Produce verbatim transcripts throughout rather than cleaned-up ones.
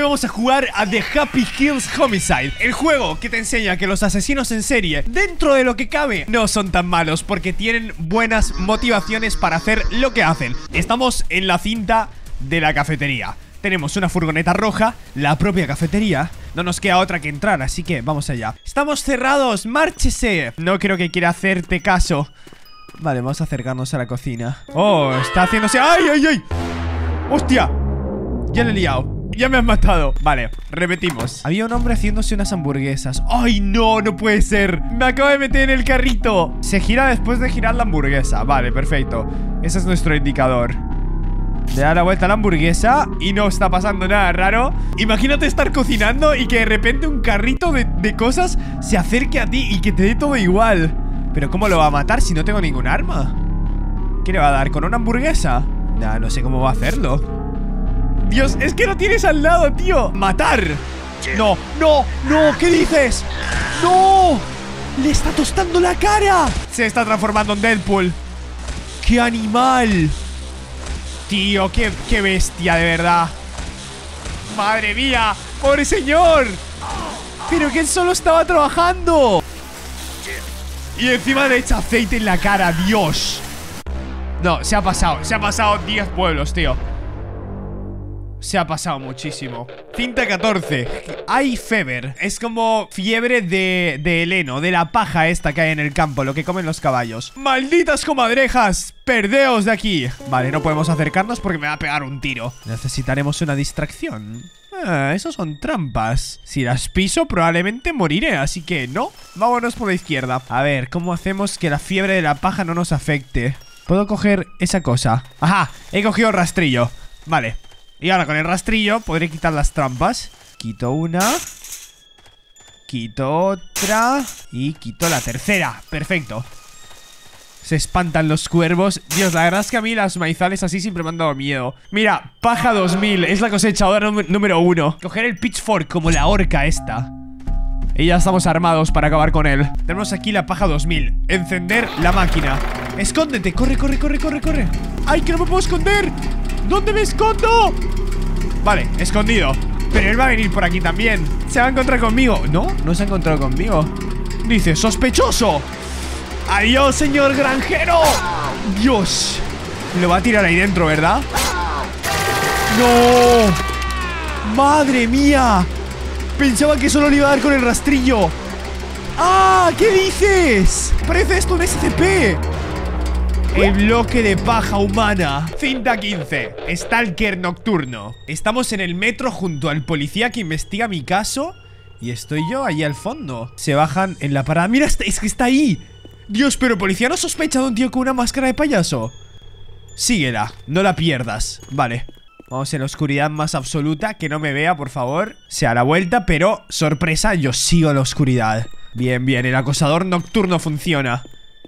vamos a jugar a The Happy Kills Homicide, el juego que te enseña que los asesinos en serie, dentro de lo que cabe, no son tan malos, porque tienen buenas motivaciones para hacer lo que hacen. Estamos en la cinta de la cafetería. Tenemos una furgoneta roja, la propia cafetería. No nos queda otra que entrar, así que vamos allá. Estamos cerrados, márchese. No creo que quiera hacerte caso. Vale, vamos a acercarnos a la cocina. Oh, está haciéndose... ¡Ay, ay, ay! ¡Hostia! Ya le he liado. Ya me han matado. Vale, repetimos. Había un hombre haciéndose unas hamburguesas. ¡Ay, no! No puede ser. Me acabo de meter en el carrito. Se gira después de girar la hamburguesa. Vale, perfecto. Ese es nuestro indicador. Le da la vuelta a la hamburguesa y no está pasando nada raro. Imagínate estar cocinando y que de repente un carrito de, de cosas se acerque a ti y que te dé todo igual. Pero ¿cómo lo va a matar si no tengo ningún arma? ¿Qué le va a dar? ¿Con una hamburguesa? Nah, no sé cómo va a hacerlo. Dios, es que lo tienes al lado, tío. ¡Matar! No, no, no, ¿qué dices? ¡No! ¡Le está tostando la cara! Se está transformando en Deadpool. ¡Qué animal! Tío, qué, qué bestia, de verdad. ¡Madre mía! ¡Pobre señor! ¡Pero que él solo estaba trabajando! Y encima le echa aceite en la cara, Dios. No, se ha pasado, se ha pasado diez pueblos, tío. Se ha pasado muchísimo. Cinta catorce. Hay fever. Es como fiebre de, de heleno, de la paja esta que hay en el campo, lo que comen los caballos. ¡Malditas comadrejas! ¡Perdeos de aquí! Vale, no podemos acercarnos porque me va a pegar un tiro. Necesitaremos una distracción. Ah, esos son trampas. Si las piso probablemente moriré, así que no. Vámonos por la izquierda. A ver, ¿cómo hacemos que la fiebre de la paja no nos afecte? Puedo coger esa cosa. Ajá, he cogido el rastrillo. Vale. Y ahora con el rastrillo podré quitar las trampas. Quito una. Quito otra. Y quito la tercera. Perfecto. Se espantan los cuervos. Dios, la verdad es que a mí las maizales así siempre me han dado miedo. Mira, paja dos mil. Es la cosechadora número uno. Coger el pitchfork como la orca esta. Y ya estamos armados para acabar con él. Tenemos aquí la paja dos mil. Encender la máquina. Escóndete, corre, corre, corre, corre, corre. ¡Ay, que no me puedo esconder! ¿Dónde me escondo? Vale, escondido. Pero él va a venir por aquí también. Se va a encontrar conmigo. ¿No? No se ha encontrado conmigo. Dice, ¡sospechoso! ¡Adiós, señor granjero! ¡Dios! Lo va a tirar ahí dentro, ¿verdad? ¡No! ¡Madre mía! Pensaba que solo le iba a dar con el rastrillo. ¡Ah! ¿Qué dices? Parece esto un S C P. El bloque de paja humana. Cinta quince. Stalker nocturno. Estamos en el metro junto al policía que investiga mi caso. Y estoy yo allí al fondo. Se bajan en la parada. Mira, es que está ahí. Dios, pero el policía no sospecha de un tío con una máscara de payaso. Síguela, no la pierdas. Vale, vamos en la oscuridad más absoluta. Que no me vea, por favor. Se da la vuelta, pero sorpresa, yo sigo en la oscuridad. Bien, bien, el acosador nocturno funciona.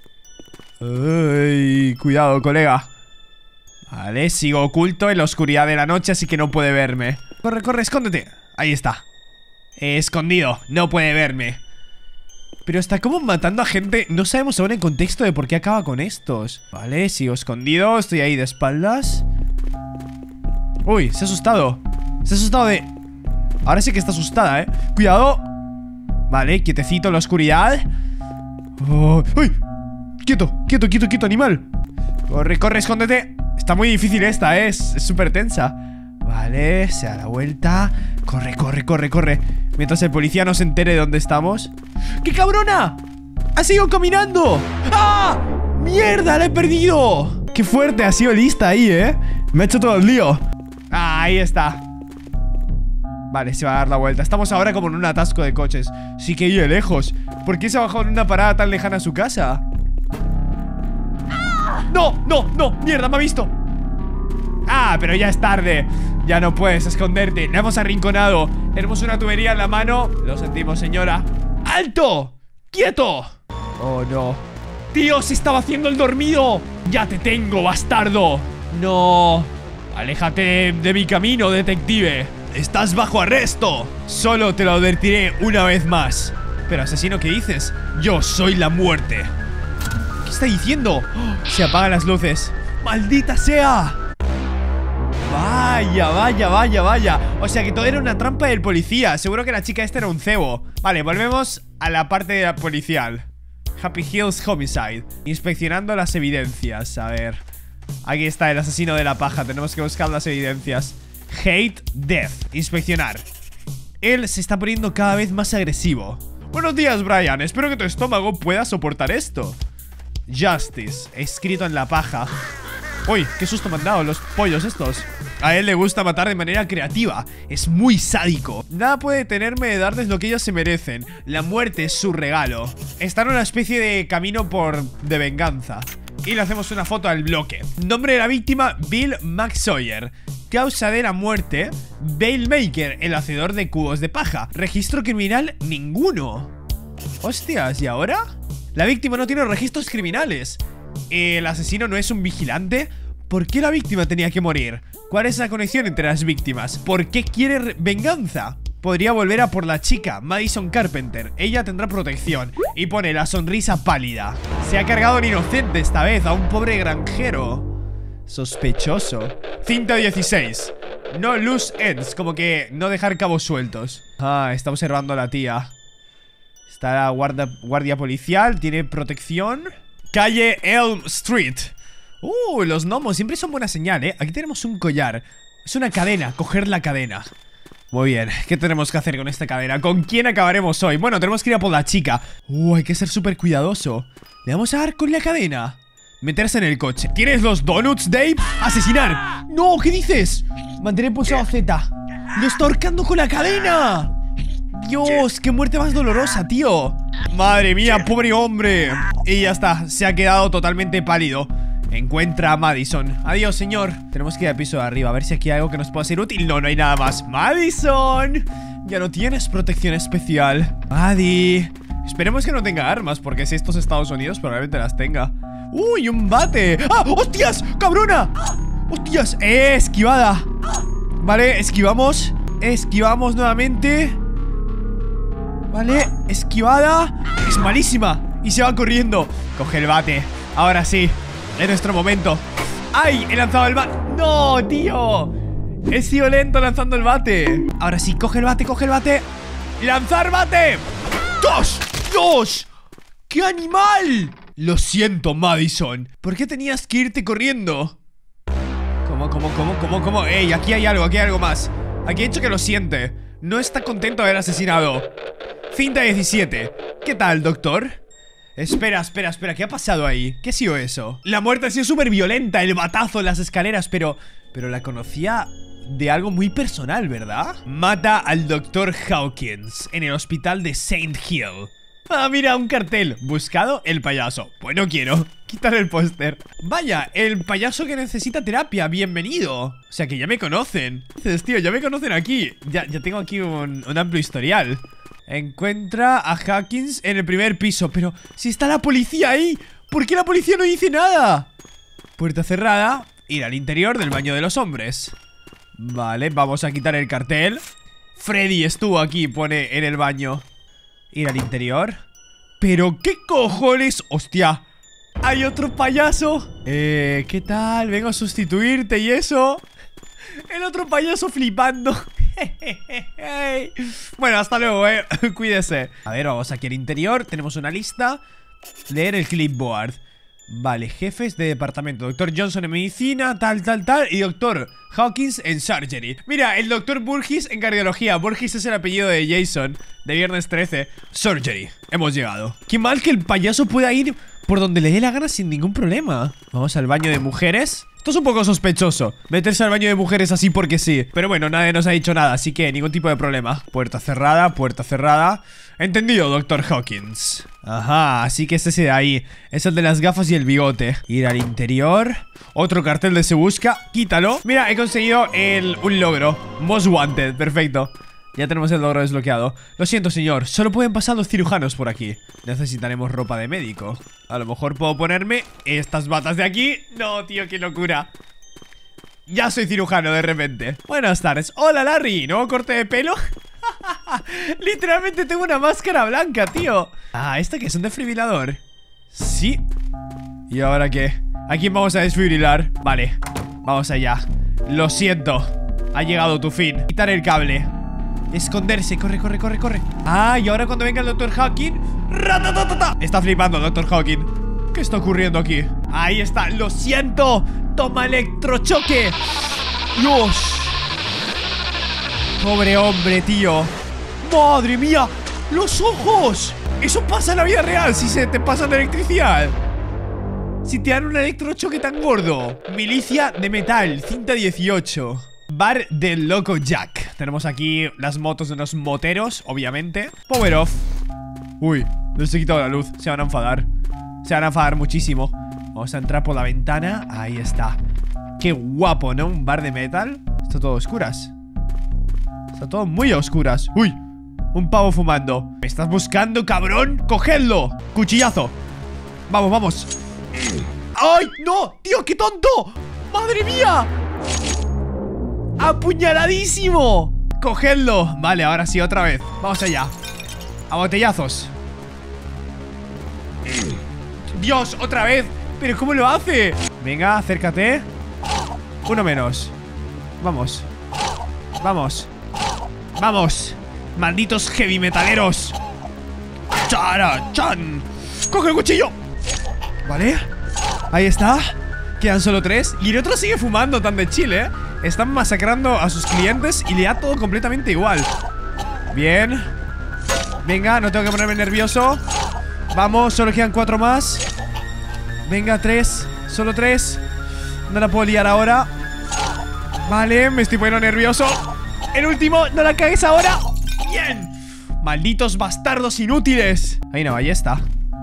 Ay, cuidado, colega. Vale, sigo oculto en la oscuridad de la noche, así que no puede verme. Corre, corre, escóndete. Ahí está. He escondido, no puede verme. Pero está como matando a gente. No sabemos aún el contexto de por qué acaba con estos. Vale, sigo escondido, estoy ahí de espaldas. Uy, se ha asustado. Se ha asustado de... Ahora sí que está asustada, eh. Cuidado. Vale, quietecito en la oscuridad. Oh, ¡uy! Quieto, quieto, quieto, quieto, animal. Corre, corre, escóndete. Está muy difícil esta, ¿eh? Es súper tensa. Vale, se da la vuelta. Corre, corre, corre, corre. Mientras el policía no se entere de dónde estamos. ¡Qué cabrona! ¡Ha seguido caminando! ¡Ah! ¡Mierda! ¡La he perdido! ¡Qué fuerte! Ha sido lista ahí, ¿eh? Me ha hecho todo el lío. Ah, ahí está. Vale, se va a dar la vuelta. Estamos ahora como en un atasco de coches. Sí que vive lejos. ¿Por qué se ha bajado en una parada tan lejana a su casa? ¡No! ¡No! ¡No! ¡Mierda! ¡Me ha visto! ¡Ah! Pero ya es tarde. Ya no puedes esconderte. Le hemos arrinconado. Tenemos una tubería en la mano. Lo sentimos, señora. ¡Alto! ¡Quieto! Oh, no. ¡Tío! ¡Se estaba haciendo el dormido! ¡Ya te tengo, bastardo! ¡No! ¡Aléjate de, de mi camino, detective! ¡Estás bajo arresto! Solo te lo advertiré una vez más. Pero, asesino, ¿qué dices? Yo soy la muerte. ¿Qué está diciendo? ¡Oh! Se apagan las luces. ¡Maldita sea! ¡Va! Vaya, vaya, vaya, vaya. O sea que todo era una trampa del policía. Seguro que la chica esta era un cebo. Vale, volvemos a la parte policial. Happy Hills Homicide. Inspeccionando las evidencias. A ver. Aquí está el asesino de la paja. Tenemos que buscar las evidencias. Hate, death. Inspeccionar. Él se está poniendo cada vez más agresivo. Buenos días, Brian. Espero que tu estómago pueda soportar esto. Justice. Escrito en la paja. Uy, qué susto me han dado los pollos estos. A él le gusta matar de manera creativa. Es muy sádico. Nada puede detenerme de darles lo que ellos se merecen. La muerte es su regalo. Está en una especie de camino por... de venganza. Y le hacemos una foto al bloque. Nombre de la víctima, Bill McSawyer. Causa de la muerte, Bailmaker, el hacedor de cubos de paja. Registro criminal, ninguno. Hostias, ¿y ahora? La víctima no tiene registros criminales. ¿El asesino no es un vigilante? ¿Por qué la víctima tenía que morir? ¿Cuál es la conexión entre las víctimas? ¿Por qué quiere venganza? Podría volver a por la chica, Madison Carpenter. Ella tendrá protección. Y pone la sonrisa pálida. Se ha cargado un inocente esta vez, a un pobre granjero. Sospechoso. Cinta dieciséis. No loose ends, como que no dejar cabos sueltos. Ah, está observando a la tía. Está la guardia, guardia policial, tiene protección. Calle Elm Street. Uh, los gnomos siempre son buena señal, ¿eh? Aquí tenemos un collar. Es una cadena, coger la cadena. Muy bien, ¿qué tenemos que hacer con esta cadena? ¿Con quién acabaremos hoy? Bueno, tenemos que ir a por la chica. Uh, hay que ser súper cuidadoso. Le vamos a dar con la cadena. Meterse en el coche. ¿Tienes los donuts, Dave? ¡Asesinar! ¡No! ¿Qué dices? Mantener pulsado Z. ¡Lo está ahorcando con la cadena! ¡Dios! ¡Qué muerte más dolorosa, tío! ¡Madre mía, pobre hombre! Y ya está, se ha quedado totalmente pálido. Encuentra a Madison. Adiós, señor. Tenemos que ir al piso de arriba, a ver si aquí hay algo que nos pueda ser útil. No, no hay nada más. ¡Madison! Ya no tienes protección especial. Maddie. Esperemos que no tenga armas, porque si esto es Estados Unidos, probablemente las tenga. ¡Uy, un bate! ¡Ah! ¡Hostias! ¡Cabrona! ¡Hostias! ¡Eh! Esquivada. Vale, esquivamos. Esquivamos nuevamente. Vale, esquivada. Es malísima. Y se va corriendo. Coge el bate. Ahora sí. Es nuestro momento. ¡Ay! He lanzado el bate. ¡No, tío! He sido lento lanzando el bate. Ahora sí, coge el bate, coge el bate. ¡Lanzar bate! ¡Dos! ¡Dos! ¡Qué animal! Lo siento, Madison. ¿Por qué tenías que irte corriendo? ¿Cómo, cómo, cómo, cómo, cómo? Ey, aquí hay algo, aquí hay algo más. Aquí he dicho que lo siente. No está contento de haber asesinado. Cinta diecisiete. ¿Qué tal, doctor? Espera, espera, espera, ¿qué ha pasado ahí? ¿Qué ha sido eso? La muerte ha sido súper violenta, el batazo en las escaleras, pero... Pero la conocía de algo muy personal, ¿verdad? Mata al doctor Hawkins en el hospital de Saint Hill. Ah, mira, un cartel. Buscado el payaso. Pues no quiero. Quitar el póster. Vaya, el payaso que necesita terapia. Bienvenido. O sea que ya me conocen. Dices, tío, ya me conocen aquí. Ya, ya tengo aquí un, un amplio historial. Encuentra a Hawkins en el primer piso. Pero si está la policía ahí, ¿por qué la policía no dice nada? Puerta cerrada. Ir al interior del baño de los hombres. Vale, vamos a quitar el cartel. Freddy estuvo aquí, pone en el baño. Ir al interior. ¿Pero qué cojones? ¡Hostia! ¿Hay otro payaso? Eh, ¿qué tal? Vengo a sustituirte y eso. El otro payaso flipando. Bueno, hasta luego, eh. Cuídese. A ver, vamos aquí al interior. Tenemos una lista. Leer el clipboard. Vale, jefes de departamento. Doctor Johnson en medicina, tal, tal, tal. Y doctor Hawkins en surgery. Mira, el doctor Burgess en cardiología. Burgess es el apellido de Jason, de Viernes trece. Surgery, hemos llegado. Qué mal que el payaso pueda ir por donde le dé la gana sin ningún problema. Vamos al baño de mujeres. Esto es un poco sospechoso, meterse al baño de mujeres así porque sí. Pero bueno, nadie nos ha dicho nada, así que ningún tipo de problema. Puerta cerrada, puerta cerrada. Entendido, doctor Hawkins. Ajá, así que es ese de ahí. Es el de las gafas y el bigote. Ir al interior. Otro cartel de se busca, quítalo. Mira, he conseguido el, un logro. Most wanted, perfecto. Ya tenemos el logro desbloqueado. Lo siento, señor, solo pueden pasar los cirujanos por aquí. Necesitaremos ropa de médico. A lo mejor puedo ponerme estas batas de aquí. No, tío, qué locura. Ya soy cirujano de repente. Buenas tardes. Hola, Larry, ¿nuevo corte de pelo? Literalmente tengo una máscara blanca, tío. Ah, ¿esto qué es? ¿Un desfibrilador? Sí. ¿Y ahora qué? ¿A quién vamos a desfibrilar? Vale, vamos allá. Lo siento. Ha llegado tu fin. Quitar el cable. Esconderse, corre, corre, corre, corre. Ah, y ahora cuando venga el doctor Hawking, ¡ratatatata! Está flipando el doctor Hawking. ¿Qué está ocurriendo aquí? Ahí está, lo siento. Toma electrochoque. Dios. Pobre hombre, tío. Madre mía, los ojos. Eso pasa en la vida real si se te pasa la electricidad. Si te dan un electrochoque tan gordo. Milicia de metal, cinta dieciocho. Bar del Loco Jack. Tenemos aquí las motos de unos moteros, obviamente. Power off. Uy, les he quitado la luz. Se van a enfadar. Se van a enfadar muchísimo. Vamos a entrar por la ventana. Ahí está. Qué guapo, ¿no? Un bar de metal. Está todo a oscuras. Está todo muy a oscuras. Uy, un pavo fumando. ¿Me estás buscando, cabrón? ¡Cogedlo! Cuchillazo. Vamos, vamos. ¡Ay, no! ¡Tío, qué tonto! ¡Madre mía! ¡Apuñaladísimo! ¡Cogedlo! Vale, ahora sí, otra vez. Vamos allá. A botellazos. Dios, otra vez. ¿Pero cómo lo hace? Venga, acércate. Uno menos. Vamos. Vamos. Vamos. Malditos heavy metaleros. ¡Chara, chan! ¡Coge el cuchillo! Vale. Ahí está. Quedan solo tres. Y el otro sigue fumando tan de chill, ¿eh? Están masacrando a sus clientes y le da todo completamente igual. Bien. Venga, no tengo que ponerme nervioso. Vamos, solo quedan cuatro más. Venga, tres. Solo tres. No la puedo liar ahora. Vale, me estoy poniendo nervioso. El último, no la cagues ahora. Bien. Malditos bastardos inútiles. Hay una ballesta.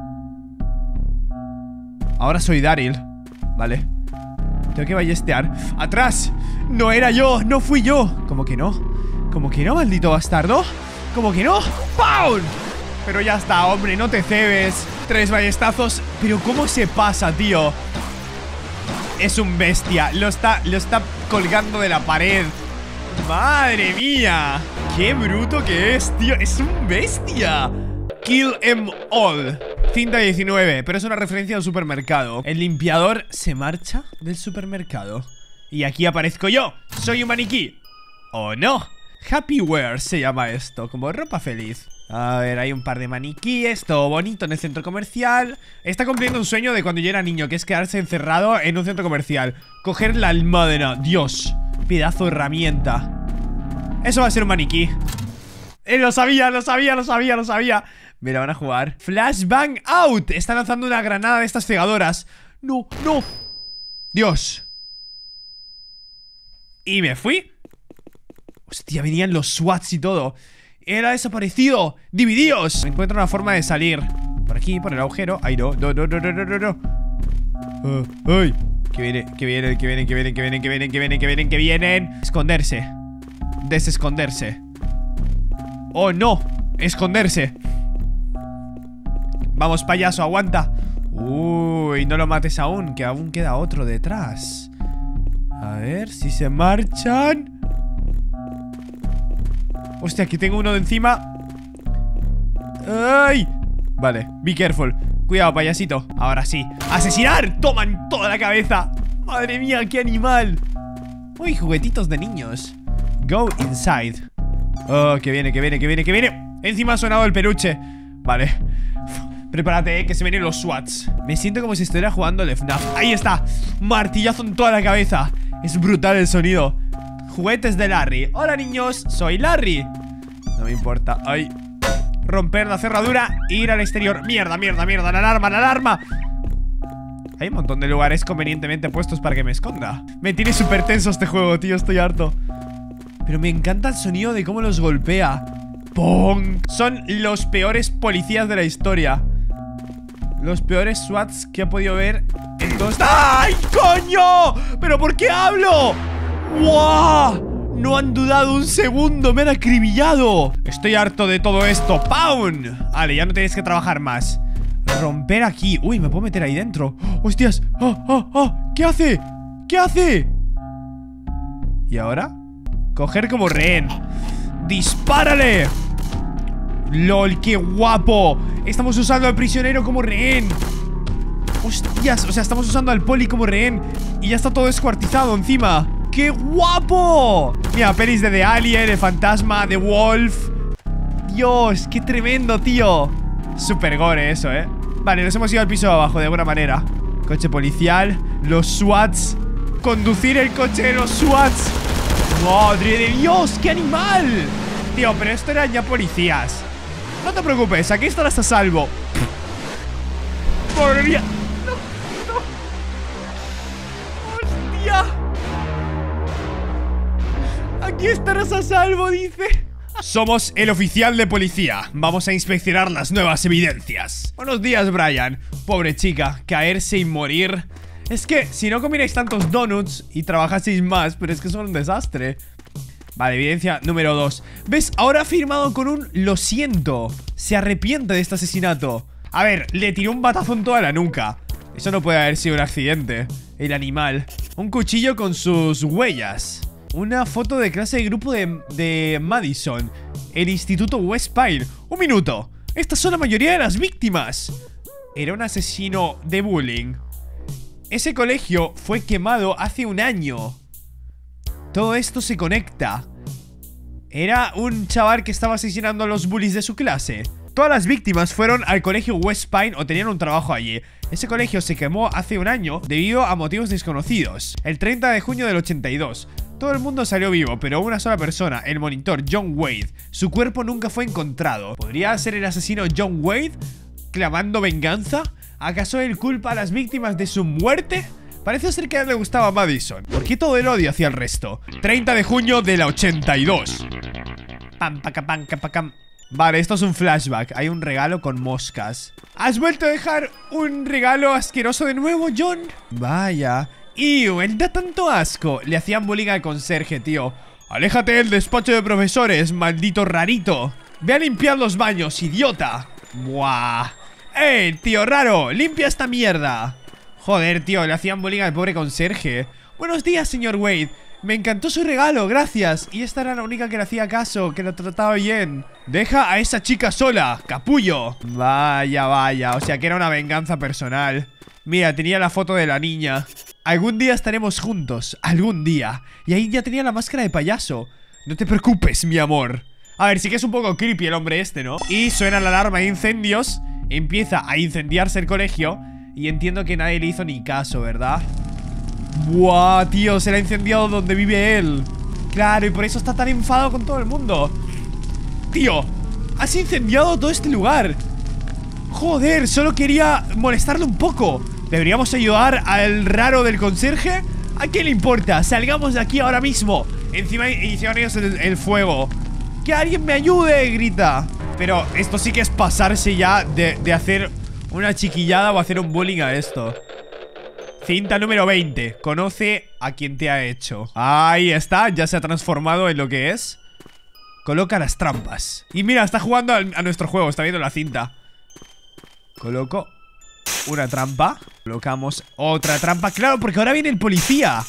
Ahora soy Daryl. Vale. Tengo que ballestear. ¡Atrás! No era yo, no fui yo. ¿Cómo que no? ¿Cómo que no, maldito bastardo? ¿Cómo que no? ¡Pum! Pero ya está, hombre, no te cebes. Tres ballestazos. Pero ¿cómo se pasa, tío? Es un bestia. Lo está, lo está colgando de la pared. ¡Madre mía! ¡Qué bruto que es, tío! ¡Es un bestia! Kill em all. Cinta diecinueve, pero es una referencia al supermercado. El limpiador se marcha del supermercado. Y aquí aparezco yo. Soy un maniquí. ¿O no? Happy Wear se llama esto, como ropa feliz. A ver, hay un par de maniquíes, todo bonito en el centro comercial. Está cumpliendo un sueño de cuando yo era niño, que es quedarse encerrado en un centro comercial. Coger la almohadena. Dios, pedazo de herramienta. Eso va a ser un maniquí. Eh, lo sabía, lo sabía, lo sabía, lo sabía. Me la van a jugar. Flashbang out. Está lanzando una granada de estas cegadoras. No, no. Dios. Y me fui. Hostia, venían los SWATs y todo. Era desaparecido. ¡Dividíos! Me encuentro una forma de salir. Por aquí, por el agujero. Ay, no, no, no, no, no, no, no. Uh, ¡Ay! Que viene, que vienen, que vienen, que vienen, que vienen, que vienen, que vienen, que vienen, que vienen. Esconderse. Desesconderse. ¡Oh, no! Esconderse. Vamos, payaso, aguanta. Uy, no lo mates aún, que aún queda otro detrás. A ver si se marchan. Hostia, aquí tengo uno de encima. ¡Ay! Vale, be careful. Cuidado, payasito. Ahora sí. ¡Asesinar! ¡Toman toda la cabeza! ¡Madre mía, qué animal! Uy, juguetitos de niños. Go inside. Oh, que viene, que viene, que viene, que viene. Encima ha sonado el peluche. Vale. Prepárate, eh, que se vienen los SWATs. Me siento como si estuviera jugando al F NAF. Ahí está. Martillazo en toda la cabeza. Es brutal el sonido. Juguetes de Larry. Hola, niños, soy Larry. No me importa. Ay. Romper la cerradura e ir al exterior. Mierda, mierda, mierda. La alarma, la alarma. Hay un montón de lugares convenientemente puestos para que me esconda. Me tiene súper tenso este juego, tío. Estoy harto. Pero me encanta el sonido de cómo los golpea. ¡Pum! Son los peores policías de la historia. Los peores SWATs que ha podido ver en todos. ¡Ay, coño! ¿Pero por qué hablo? ¡Wow! No han dudado un segundo, me han acribillado. Estoy harto de todo esto. ¡Pum! Vale, ya no tenéis que trabajar más. Romper aquí. Uy, me puedo meter ahí dentro. ¡Hostias! ¡Ah, ah, ah! ¿Qué hace? ¿Qué hace? ¿Y ahora? Coger como rehén. ¡Dispárale! ¡Lol, qué guapo! Estamos usando al prisionero como rehén. Hostias, o sea, estamos usando al poli como rehén. Y ya está todo descuartizado encima. ¡Qué guapo! Mira, pelis de The Alien, El Fantasma, The Wolf. Dios, qué tremendo, tío. Super gore eso, ¿eh? Vale, nos hemos ido al piso de abajo de alguna manera. Coche policial, los SWATs. Conducir el coche de los SWATs. ¡Madre de Dios! ¡Qué animal! Tío, pero esto eran ya policías. No te preocupes, aquí estarás a salvo. ¡Madre mía! ¡No! ¡No! ¡Hostia! Aquí estarás a salvo, dice. Somos el oficial de policía. Vamos a inspeccionar las nuevas evidencias. Buenos días, Brian. Pobre chica, caerse y morir. Es que si no comierais tantos donuts y trabajaseis más, pero es que son un desastre. Vale, evidencia número dos. ¿Ves? Ahora ha firmado con un lo siento. Se arrepiente de este asesinato. A ver, le tiró un batazo en toda la nuca. Eso no puede haber sido un accidente. El animal. Un cuchillo con sus huellas. Una foto de clase de grupo de, de Madison. El instituto West Pine. Un minuto. Estas son la mayoría de las víctimas. Era un asesino de bullying. Ese colegio fue quemado hace un año. Todo esto se conecta. Era un chaval que estaba asesinando a los bullies de su clase. Todas las víctimas fueron al colegio West Pine o tenían un trabajo allí. Ese colegio se quemó hace un año debido a motivos desconocidos. El treinta de junio del ochenta y dos. Todo el mundo salió vivo, pero una sola persona, el monitor John Wade. Su cuerpo nunca fue encontrado. ¿Podría ser el asesino John Wade clamando venganza? ¿Acaso él culpa a las víctimas de su muerte? Parece ser que a él le gustaba a Madison. ¿Por qué todo el odio hacia el resto? treinta de junio del ochenta y dos. Pam, paca, pam, pam. Vale, esto es un flashback. Hay un regalo con moscas. ¿Has vuelto a dejar un regalo asqueroso de nuevo, John? Vaya. ¡Ew! Él da tanto asco. Le hacían bullying al conserje, tío. Aléjate del despacho de profesores, maldito rarito. Ve a limpiar los baños, idiota. Buah. ¡Eh, tío raro! ¡Limpia esta mierda! Joder, tío, le hacían bullying al pobre conserje. Buenos días, señor Wade. Me encantó su regalo, gracias. Y esta era la única que le hacía caso, que lo trataba bien. Deja a esa chica sola, capullo. Vaya, vaya, o sea que era una venganza personal. Mira, tenía la foto de la niña. Algún día estaremos juntos, algún día. Y ahí ya tenía la máscara de payaso. No te preocupes, mi amor. A ver, sí que es un poco creepy el hombre este, ¿no? Y suena la alarma de incendios. Empieza a incendiarse el colegio. Y entiendo que nadie le hizo ni caso, ¿verdad? Buah, tío, se le ha incendiado donde vive él. Claro, y por eso está tan enfadado con todo el mundo. Tío, has incendiado todo este lugar. Joder, solo quería molestarle un poco. ¿Deberíamos ayudar al raro del conserje? ¿A qué le importa? Salgamos de aquí ahora mismo. Encima iniciaron ellos el, el fuego. ¡Que alguien me ayude! Grita. Pero esto sí que es pasarse ya de, de hacer una chiquillada o hacer un bullying a esto. Cinta número veinte. Conoce a quien te ha hecho. Ahí está, ya se ha transformado en lo que es. Coloca las trampas. Y mira, está jugando a, a nuestro juego, está viendo la cinta. Coloco una trampa. Colocamos otra trampa. Claro, porque ahora viene el policía.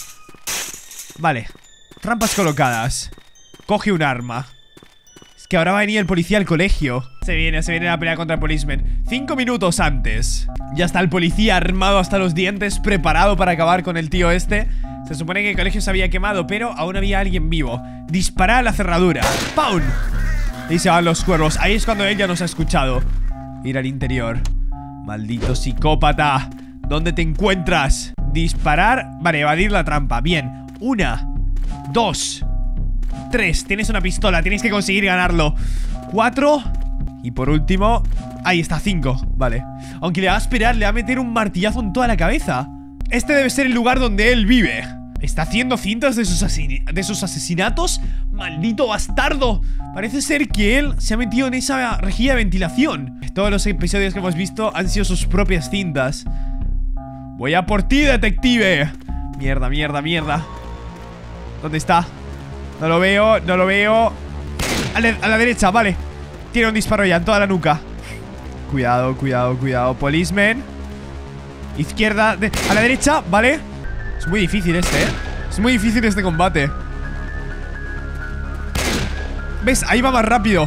Vale, trampas colocadas. Coge un arma. Es que ahora va a venir el policía al colegio. Se viene, se viene la pelea contra el policeman. Cinco minutos antes. Ya está el policía armado hasta los dientes, preparado para acabar con el tío este. Se supone que el colegio se había quemado, pero aún había alguien vivo. Dispara a la cerradura. ¡Pum! Y se van los cuervos. Ahí es cuando él ya nos ha escuchado. Ir al interior. Maldito psicópata. ¿Dónde te encuentras? Disparar. Vale, evadir la trampa. Bien. Una. Dos. Tres. Tienes una pistola. Tienes que conseguir ganarlo. Cuatro. Y por último. Ahí está, cinco. Vale. Aunque le va a esperar, le va a meter un martillazo en toda la cabeza. Este debe ser el lugar donde él vive. ¿Está haciendo cintas de sus, de sus asesinatos? ¡Maldito bastardo! Parece ser que él se ha metido en esa rejilla de ventilación. Todos los episodios que hemos visto han sido sus propias cintas. Voy a por ti, detective. Mierda, mierda, mierda. ¿Dónde está? No lo veo, no lo veo. A la, a la derecha, vale. Tiene un disparo ya en toda la nuca. Cuidado, cuidado, cuidado. Policeman. Izquierda, de, a la derecha, vale. Es muy difícil este, ¿eh? Es muy difícil este combate. ¿Ves? Ahí va más rápido.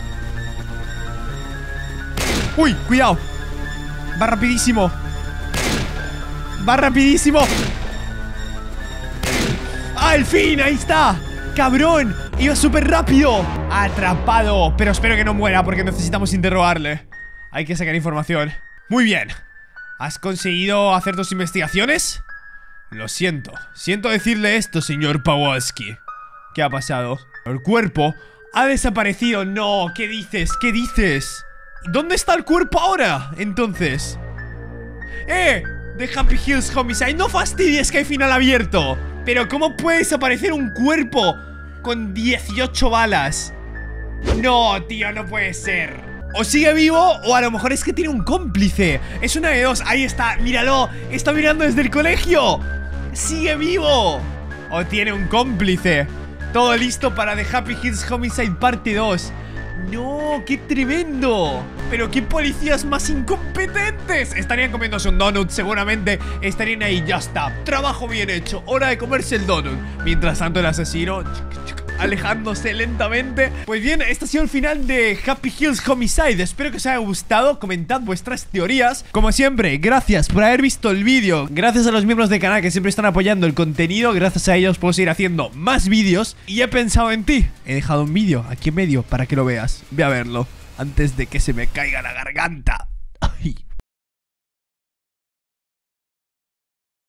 Uy, cuidado. Va rapidísimo. Va rapidísimo. ¡Al fin! ¡Ahí está! ¡Cabrón! ¡Iba súper rápido! ¡Atrapado! Pero espero que no muera porque necesitamos interrogarle. Hay que sacar información. Muy bien. ¿Has conseguido hacer tus investigaciones? Lo siento. Siento decirle esto, señor Pawlowski. ¿Qué ha pasado? El cuerpo ha desaparecido. No, ¿qué dices? ¿Qué dices? ¿Dónde está el cuerpo ahora? Entonces ¡Eh! De Happy Hills Homicide. No fastidies que hay final abierto. Pero ¿cómo puede desaparecer un cuerpo con dieciocho balas? No, tío, no puede ser. O sigue vivo o a lo mejor es que tiene un cómplice. Es una de dos. Ahí está, míralo. Está mirando desde el colegio. Sigue vivo. O tiene un cómplice. Todo listo para The Happy Hills Homicide parte dos. No, qué tremendo. Pero qué policías más incompetentes. Estarían comiéndose un donut seguramente. Estarían ahí, ya está, trabajo bien hecho, hora de comerse el donut. Mientras tanto el asesino alejándose lentamente. Pues bien, este ha sido el final de Happy Hills Homicide. Espero que os haya gustado. Comentad vuestras teorías. Como siempre, gracias por haber visto el vídeo. Gracias a los miembros del canal que siempre están apoyando el contenido. Gracias a ellos puedo seguir haciendo más vídeos. Y he pensado en ti. He dejado un vídeo aquí en medio para que lo veas. Ve a verlo antes de que se me caiga la garganta. Ay.